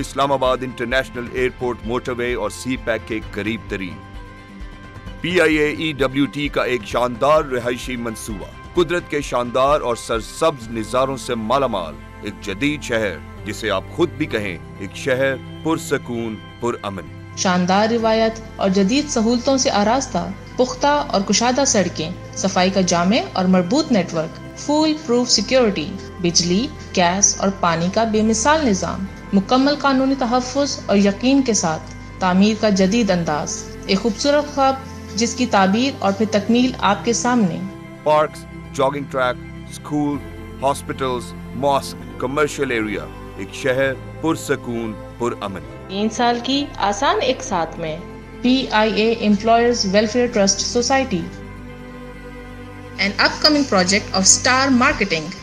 اسلام آباد international airport motor وے اور سی pack کے قریب ترین. PIAEWT کا ایک شاندار رہائشی منصوبہ, قدرت کے شاندار اور سرسبز نظاروں سے مالا مال ایک جدید شہر جسے آپ خود بھی کہیں ایک شہر پرسکون پرامن. شاندار روایت اور جدید سہولتوں سے آراستہ, پختہ اور کشادہ سڑکیں, صفائی کا جامع اور مربوط network, foolproof security, بجلی, گیس اور پانی کا بے مثال نظام, مکمل قانونی تحفظ اور یقین کے ساتھ تعمیر کا جدید انداز, ایک خوبصورت خواب جس کی تعبیر اور پھر تکمیل آپ کے سامنے. Parks, jogging track, school, hospitals, mosque, commercial area, ایک شہر پرسکون پرامن. 3 سال کی آسان ایک ساتھ میں. PIA Employers Welfare Trust Society, an upcoming project of Star Marketing.